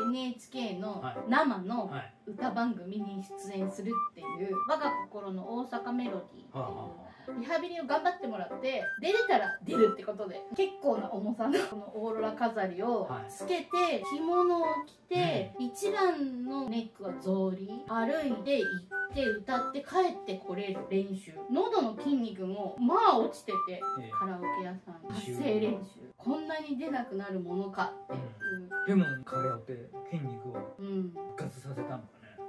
NHK の生の歌番組に出演するっていう「我が心の大阪メロディー」っていうリハビリを頑張ってもらって出れたら出るってことで、結構な重さのこのオーロラ飾りをつけて着物を着て、一番のネックは草履、歩いて行って歌って帰ってこれる練習、喉の筋肉もまあ落ちてて、カラオケ屋さん発声練習、こんなに出なくなるものかっていう、 でも彼らって筋肉を復活させたのかね。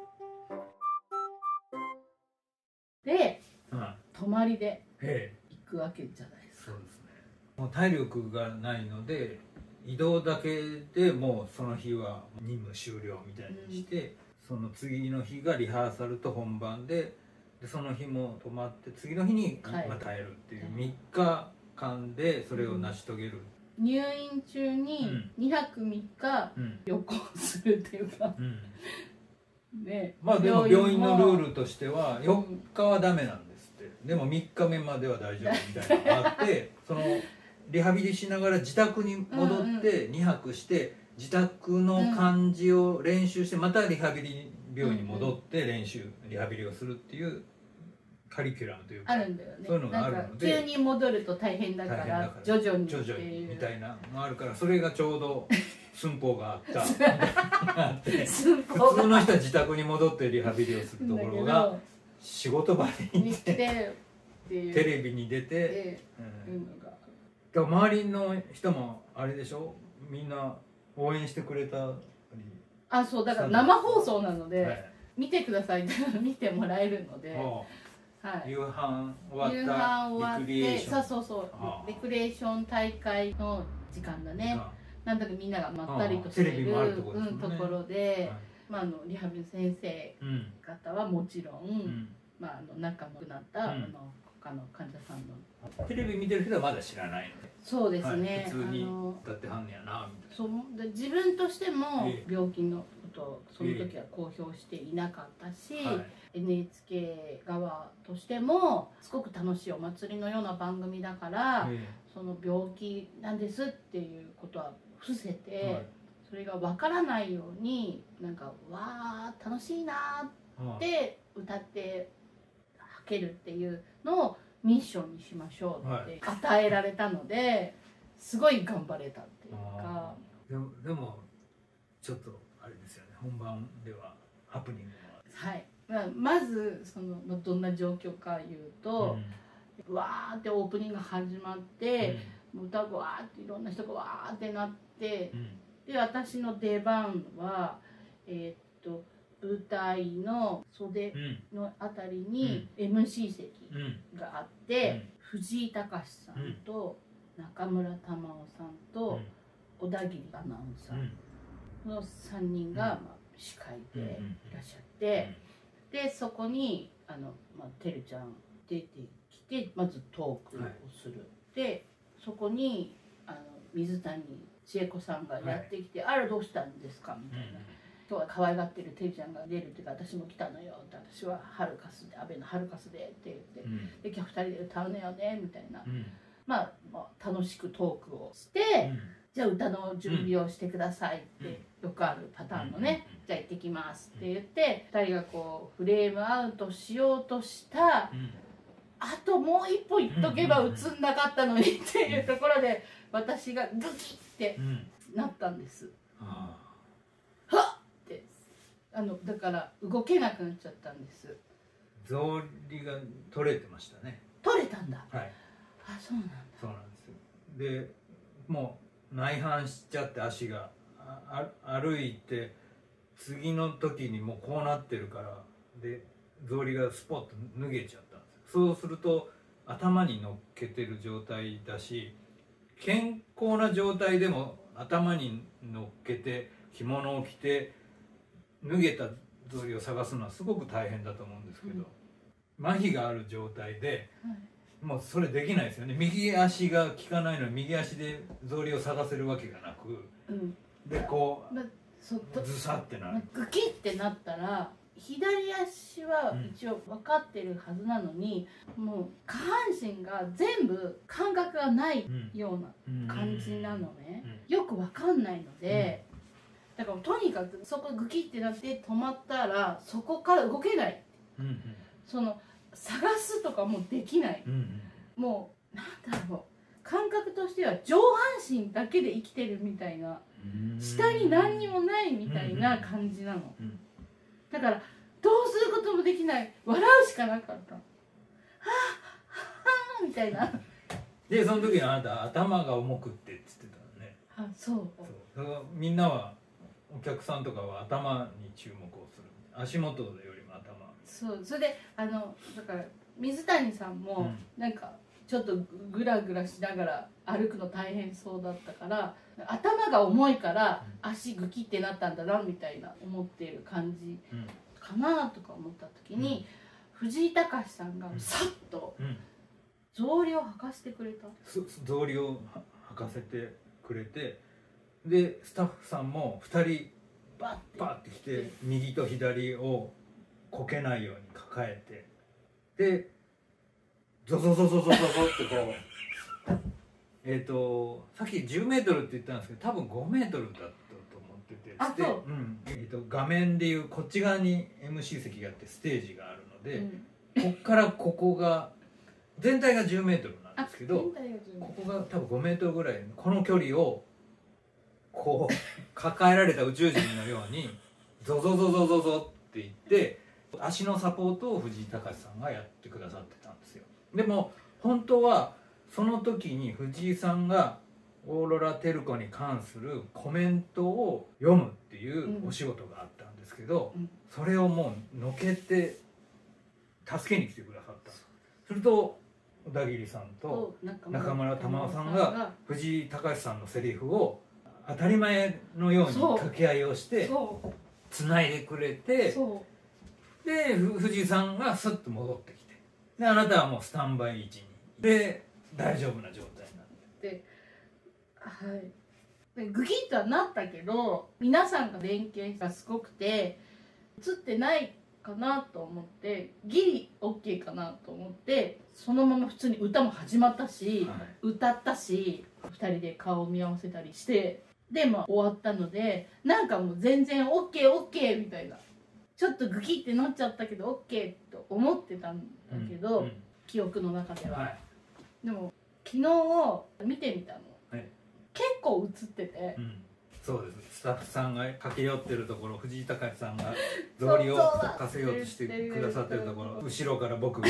で、泊まりで行くわけじゃないですか。 そうですね。もう体力がないので移動だけでもうその日は任務終了みたいにして、その次の日がリハーサルと本番で、その日も泊まって次の日にまた帰るっていう3日間でそれを成し遂げる。 入院中に2泊3日旅行するっていうか、 まあでも病院のルールとしては4日はダメなんですって。でも3日目までは大丈夫みたいなのがあってそのリハビリしながら自宅に戻って2泊して自宅の感じを練習して、またリハビリ病院に戻ってリハビリをするっていうカリキュラムというか、 あるんだよね。 そういうのがあるので、 急に戻ると大変だから徐々にみたいなのがあるから、それがちょうど寸法があった普通の人は自宅に戻ってリハビリをするところが仕事場に行ってテレビに出て、周りの人もあれでしょ、みんな応援してくれたり。 あ、そうだから生放送なので見てくださいって見てもらえるので、夕飯終わってレクリエーション、そうレクリエーション大会の時間だね。なんだかみんながまったりとしてるところで、リハビリ先生方はもちろん、仲良くなった他の患者さんのテレビ見てる人はまだ知らないので、 そうですね、 普通に歌ってはんねやなみたいな。 そう自分としても病気のことをその時は公表していなかったし、NHK 側としてもすごく楽しいお祭りのような番組だから、その病気なんですっていうことは伏せて、それが分からないようになんかわー楽しいなって歌ってはけるっていうのをミッションにしましょうって与えられたので、すごい頑張れたっていうか。 でもちょっとあれですよね、本番ではハプニングもはい、まずそのどんな状況か言うと、わーってオープニングが始まって、歌がわーっていろんな人がわーってなって、で私の出番は舞台の袖のあたりに MC 席があって、藤井隆さんと中村玉緒さんと小田切アナウンサーの3人が司会でいらっしゃって、でそこにてるちゃん出てきて、まずトークをする。でそこに水谷千恵子さんがやってきて「あらどうしたんですか?」みたいな。今日は可愛がってるてるちゃんが出るっていうか、私も来たのよって、私はハルカスで、阿部のハルカスでって言って、で今日2人で歌うのよねみたいな、楽しくトークをして、じゃあ歌の準備をしてくださいってよくあるパターンのね、じゃあ行ってきますって言って2人がこうフレームアウトしようとした、あともう一歩行っとけば映んなかったのにっていうところで私がドキッてなったんです。だから動けなくなっちゃったんです。 草履が取れてましたね。 取れたんだ。 はい。 あ、そうなんだ。 そうなんですよ。で、もう内反しちゃって足が歩いて次の時にもうこうなってるから、で草履がスポッと脱げちゃったんですよ。そうすると頭に乗っけてる状態だし、健康な状態でも頭に乗っけて着物を着て脱げた草履を探すのはすごく大変だと思うんですけど、麻痺がある状態で、もうそれできないですよね。右足が効かないのに右足で草履を探せるわけがなく、でこうズサってなる、 グキってなったら左足は一応分かってるはずなのに、もう下半身が全部感覚がないような感じなのね、よく分かんないので、 だからとにかくそこグキってなって止まったらそこから動けない、 うんうん、 その探すとかもできない、 うんうん、 もうなんだろう、感覚としては上半身だけで生きてるみたいな、下に何にもないみたいな感じなの、うんうん、だからどうすることもできない、笑うしかなかった、はあはあみたいな。 でその時あなた頭が重くってって言ってたのね。 あ、そう。 だからみんなはお客さんとかは頭に注目をする、足元よりも頭。 そう、それでだから水谷さんもなんかちょっとグラグラしながら歩くの大変そうだったから、頭が重いから足グキってなったんだなみたいな思っている感じかなとか思った時に、藤井隆さんがさっと草履を履かせてくれた。 草履を履かせてくれて、でスタッフさんも2人バッて来て、右と左をこけないように抱えて、でゾゾゾゾゾゾゾってこうさっき10メートルって言ったんですけど、多分5メートルだったと思ってて、 あ、そう、 画面でいうこっち側に MC 席があってステージがあるので、こっからここが全体が10メートルなんですけど、ここが多分5メートルぐらい、この距離をこう抱えられた宇宙人のようにゾゾゾゾゾゾって言って、足のサポートを藤井隆さんがやってくださってたんですよ。でも本当はその時に藤井さんがオーロラテルコに関するコメントを読むっていうお仕事があったんですけど、それをもうのけて助けに来てくださった。すると小田切さんと中村玉緒さんが藤井隆さんのセリフを当たり前のように掛け合いをしてつないでくれて、で藤井さんがスッと戻ってきて、であなたはもうスタンバイ位置にで大丈夫な状態になって、 はい、でグキッとはなったけど、皆さんが連携がすごくて映ってないかなと思って、ギリ OK かなと思って、そのまま普通に歌も始まったし、はい、歌ったし、2人で顔を見合わせたりして、で終わったので、なんかもう全然 OKOK みたいな、ちょっとグキってなっちゃったけど OK と思ってたんだけど、記憶の中では、はい、でも昨日見てみたの、はい、結構映ってて、 そうです。スタッフさんが駆け寄ってるところ、藤井隆さんが草履をかせようとしてくださってるところ、後ろから僕が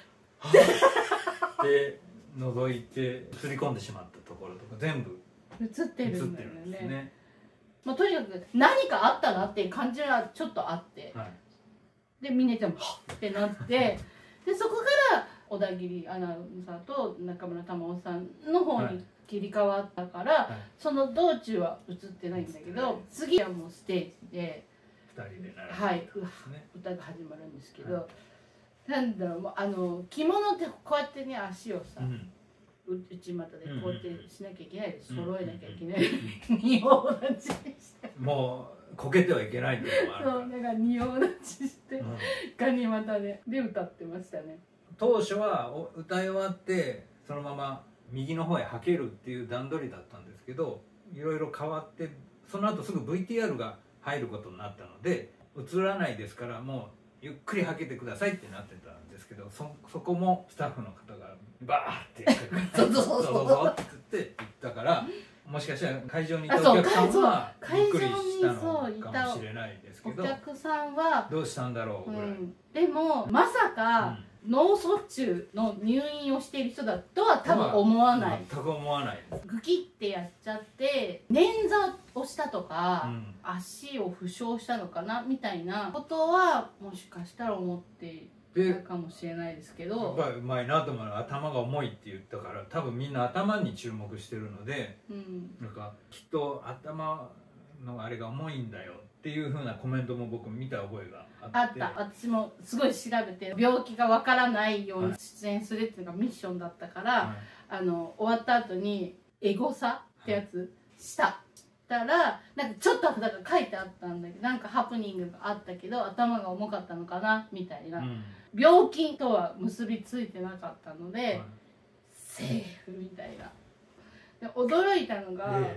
で覗いて映り込んでしまったところとか全部映ってるんだよね。まあ、とにかく何かあったなっていう感じはちょっとあって、はい、でミネちゃんもハッってなってでそこから小田切アナウンサーと中村玉緒さんの方に切り替わったから、はい、その道中は映ってないんだけど、次はもうステージで 2人ではい、歌が始まるんですけど、はい、なんだろう、着物ってこうやってね足をさ、内股でこうやってしなきゃいけないで揃えなきゃいけない仁王立ちしてもうこけてはいけないっていうのもあるから、 そうだから仁王立ちして、ガニ股で歌ってましたね。 当初は歌い終わってそのまま右の方へはけるっていう段取りだったんですけど、いろいろ変わって、その後すぐ VTR が入ることになったので、映らないですからもうゆっくりはけてくださいってなってたんですけど、そこもスタッフの方がバーってそうそうそうって言ったから、もしかしたら会場にいたお客さんはびっくりしたのかもしれないですけど、 お客さんはどうしたんだろうぐらい、 でもまさか、脳卒中の入院をしている人だとは多分思わない、 全く思わない。 グキってやっちゃって捻挫をしたとか、足を負傷したのかなみたいなことはもしかしたら思っていたかもしれないですけど、 やっぱりうまいなと思うのは頭が重いって言ったから、多分みんな頭に注目してるので、なんかきっと頭のあれが重いんだよっていう風なコメントも僕見た覚えがあって、 私もすごい調べて、病気がわからないように出演するっていうのがミッションだったから、終わった後にエゴサってやつしたら、なんかちょっとだから書いてあったんだけど、なんかハプニングがあったけど頭が重かったのかなみたいな、病気とは結びついてなかったので、セーフみたいな。で驚いたのが、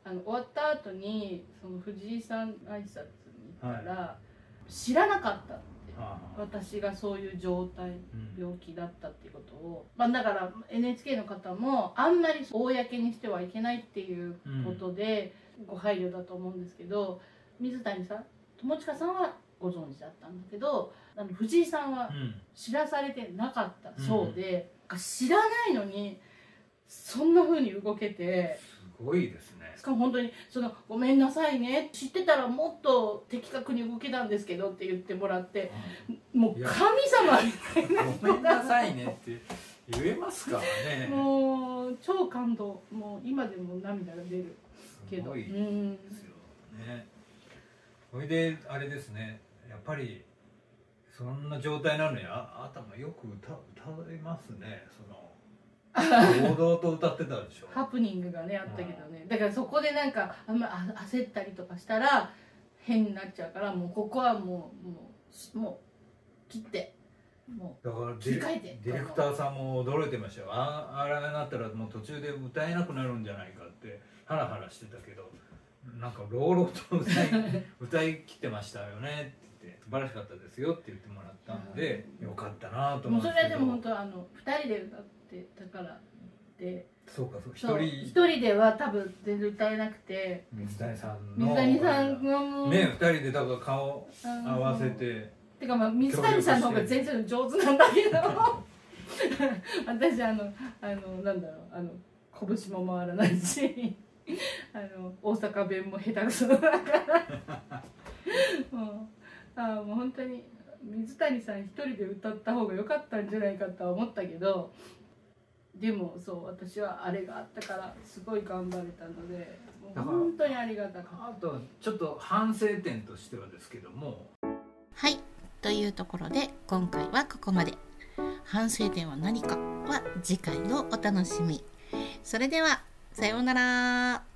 終わった後にその藤井さん挨拶に行ったら、知らなかったって、私がそういう状態、病気だったっていうことを、だから NHK の方もあんまり公にしてはいけないっていうことでご配慮だと思うんですけど、水谷さん、友近さんはご存知だったんだけど、藤井さんは知らされてなかったそうで、知らないのにそんな風に動けて、 すごいですね。 しかも本当にごめんなさいね、知ってたらもっと的確に動けたんですけどって言ってもらって、もう神様みたいな。 ごめんなさいねって言えますからね。 もう超感動、もう今でも涙が出るけど。 すごいですよね。それであれですね、やっぱりそんな状態なのに頭よく歌えますね。堂々と歌ってたでしょ。 ハプニングがねあったけどね、だからそこでなんかあんま焦ったりとかしたら変になっちゃうから、もうここはもう切って、もうだから切り替えて。 ディレクターさんも驚いてましたよ。あれになったらもう途中で歌えなくなるんじゃないかってハラハラしてたけど、なんか朗々と歌い切ってましたよねって言って、素晴らしかったですよって言ってもらったんで、よかったなと思って。 もうそれはでも本当2人で歌ってたからで、 そうか、 一人では多分全然歌えなくて、 水谷さんがもうね、2人でだから顔合わせて、 てか水谷さんの方が全然上手なんだけど私なんだろう、拳も回らないし大阪弁も下手くそだからもう本当に水谷さん一人で歌った方が良かったんじゃないかとは思ったけど、でも私はあれがあったからすごい頑張れたので、もう本当にありがたかった。 あとちょっと反省点としてはですけども、 はい、というところで今回はここまで。反省点は何かは次回のお楽しみ。それではさようなら。